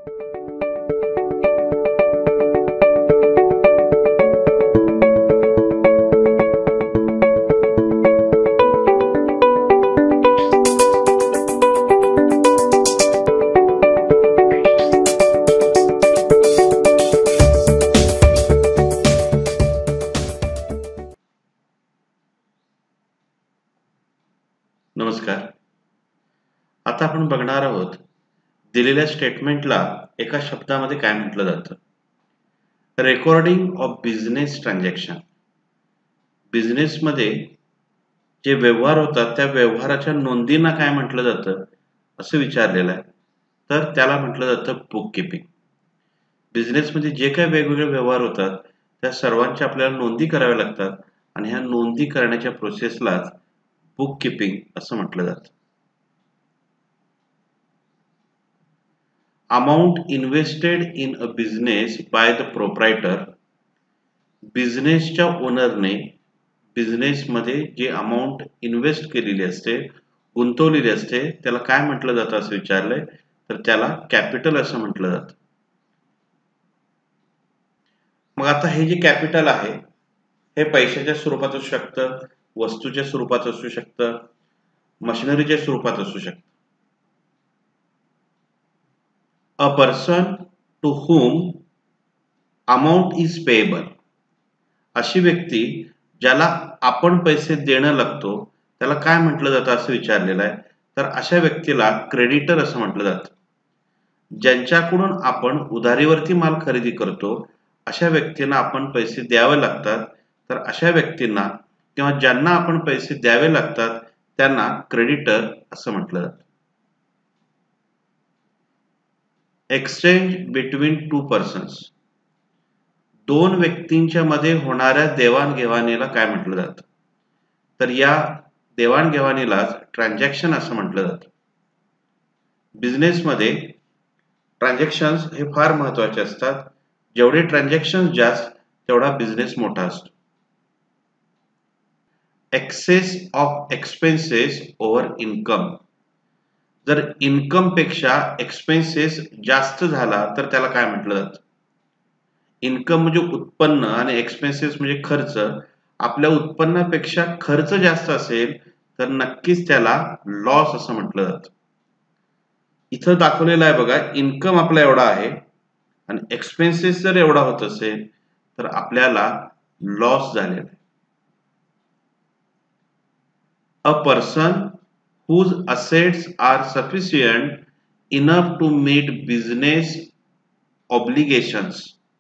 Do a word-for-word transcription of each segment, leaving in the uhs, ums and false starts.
नमस्कार. आता आपण बघणार आहोत दिलेल्या स्टेटमेंटला एका शब्दामध्ये काय म्हटलं जातं. Recording of business transaction. बिझनेसमध्ये जे व्यवहार होतात त्या व्यवहाराच्या नोंदींना काय म्हटलं जातं असं विचारलेलं आहे. तर त्याला म्हटलं जातं बुक किपिंग. बिझनेसमध्ये जे काही वेगवेगळे व्यवहार होतात त्या सर्वांच्या आपल्याला नोंदी कराव्या लागतात आणि ह्या नोंदी करण्याच्या प्रोसेसलाच बुक किपिंग असं म्हटलं जातं. Amount invested in a business by the proprietor. बिझनेसच्या ओनरने बिझनेसमध्ये जे अमाऊंट इन्व्हेस्ट केलेली असते, गुंतवलेली असते, त्याला काय म्हटलं जातं असं विचारलंय तर त्याला कॅपिटल असं म्हटलं जातं. मग आता हे जे कॅपिटल आहे हे पैशाच्या स्वरूपात असू शकतं, वस्तूच्या स्वरूपात असू शकतं, मशिनरीच्या स्वरूपात असू शकतं. A person to whom amount is payable. अशी व्यक्ती ज्याला आपण पैसे देणं लागतो त्याला काय म्हटलं जातं असं विचारलेलं आहे. तर अशा व्यक्तीला क्रेडिटर असं म्हटलं जातं. ज्यांच्याकडून आपण उधारीवरती माल खरेदी करतो अशा व्यक्तींना आपण पैसे द्यावे लागतात. तर अशा व्यक्तींना किंवा ज्यांना आपण पैसे द्यावे लागतात त्यांना क्रेडिटर असं म्हटलं जातं. Exchange between two persons. दोन व्यक्तींच्या मध्ये होणाऱ्या देवाणघेवाणीला काय म्हटलं जातं तर या देवाणघेवाणीलाच ट्रान्झॅक्शन असं म्हटलं जातं. बिझनेसमध्ये ट्रान्झॅक्शन्स हे फार महत्वाचे असतात. जेवढे ट्रान्झॅक्शन जास्त तेवढा बिझनेस मोठा असतो. Excess of expenses over income. जर इन्कम पेक्षा एक्सपेन्सेस जास्त झाला तर त्याला काय म्हटलं जातं. इन्कम म्हणजे उत्पन्न आणि एक्सपेन्सेस म्हणजे खर्च. आपल्या उत्पन्नापेक्षा खर्च जास्त असेल तर नक्कीच त्याला लॉस असं म्हटलं जातं. इथं दाखवलेलं आहे बघा, इन्कम आपला एवढा आहे आणि एक्सपेन्सेस जर एवढा होत असेल तर आपल्याला लॉस झालेला आहे. A person whose assets are sufficient enough to meet business obligations.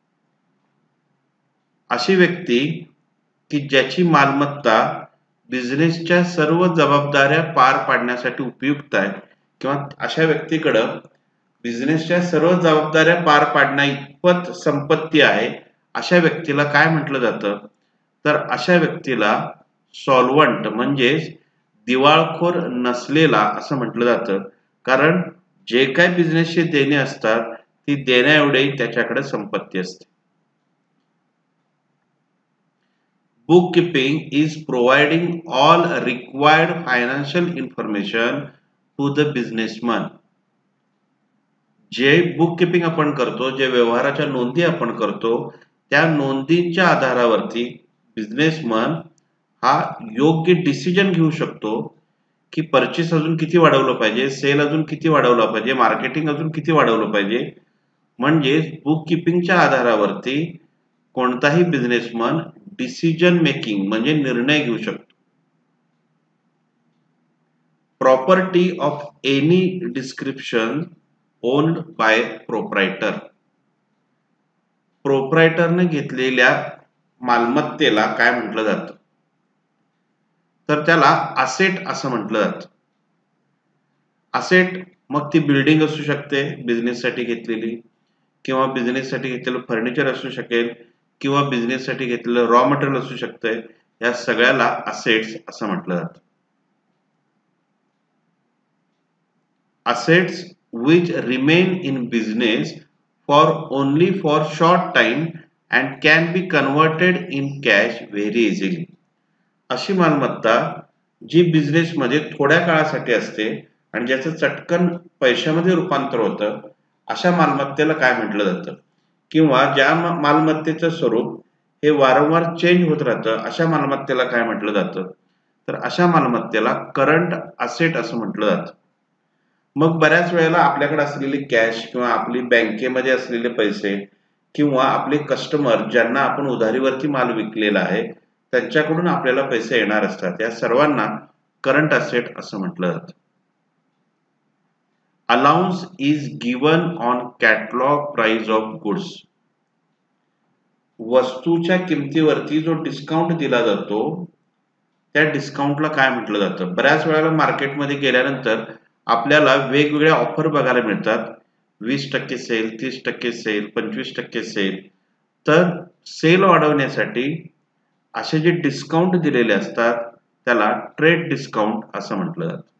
अशी व्यक्ती की ज्याची मालमत्ता बिझनेसच्या सर्व जबाबदाऱ्या पार पाडण्यासाठी उपयुक्त आहे किंवा अशा व्यक्तीकडे बिझनेसच्या सर्व जबाबदाऱ्या पार पाडण्या इतपत संपत्ती आहे अशा व्यक्तीला काय म्हटलं जातं तर अशा व्यक्तीला सॉल्व्हंट म्हणजेच दिवाळखोर नसलेला असं म्हटलं जातं. कारण जे काही बिझनेसचे देणे असतात ती देण्या एवढी त्याच्याकडे संपत्ती असते. Book keeping is providing all required financial information to the businessman. जे बुक किपिंग आपण करतो, जे व्यवहाराच्या नोंदी आपण करतो त्या नोंदींच्या आधारावरती बिझनेसमन हा योग्य डिसिजन घेऊ शकतो की परचेस अजून किती वाढवलं पाहिजे, सेल अजून किती वाढवलं पाहिजे, मार्केटिंग अजून किती वाढवलं पाहिजे. म्हणजे बुक किपिंगच्या आधारावरती कोणताही बिझनेसमन डिसिजन मेकिंग म्हणजे निर्णय घेऊ शकतो. Property of any description owned by proprietor. प्रोप्रायटरने घेतलेल्या मालमत्तेला काय म्हटलं जातं तर त्याला असेट असं म्हटलं जातं. असेट मग ती बिल्डिंग असू शकते बिझनेससाठी घेतलेली, किंवा बिझनेससाठी घेतलेलं फर्निचर असू शकेल, किंवा बिझनेससाठी घेतलेलं रॉ मटेरियल असू शकतंय. या सगळ्याला असेट्स असं म्हटलं जातं. Assets which remain in business for only for short time and can be converted in cash very easily. अशी मालमत्ता जी बिझनेसमध्ये थोड्या काळासाठी असते आणि ज्याचं चटकन पैशामध्ये रूपांतर होतं अशा मालमत्तेला काय म्हटलं जातं? किंवा ज्या मालमत्तेचं स्वरूप हे वारंवार चेंज होत राहतं अशा मालमत्तेला काय म्हटलं जातं? तर अशा मालमत्तेला करंट असेट असं म्हटलं जातं. मग बऱ्याच वेळेला आपल्याकडे असलेली कॅश किंवा आपली बँकेमध्ये असलेले पैसे किंवा आपले कस्टमर ज्यांना आपण उधारीवरती माल विकलेला आहे त्यांच्याकडून आपल्याला पैसे येणार असतात. या सर्वांना करंट असेट असं म्हटलं जातं. Allowance is given on catalogue price of goods. वस्तूच्या किमतीवरती जो डिस्काउंट दिला जातो त्या डिस्काउंटला काय म्हटलं जातं? बऱ्याच वेळेला मार्केटमध्ये गेल्यानंतर आपल्याला वेगवेगळ्या ऑफर बघायला मिळतात. वीस टक्के सेल, तीस टक्के सेल, पंचवीस टक्के सेल. तर सेल वाढवण्यासाठी असे जे डिस्काउंट दिलेले असतात त्याला ट्रेड डिस्काउंट असं म्हटलं जातं.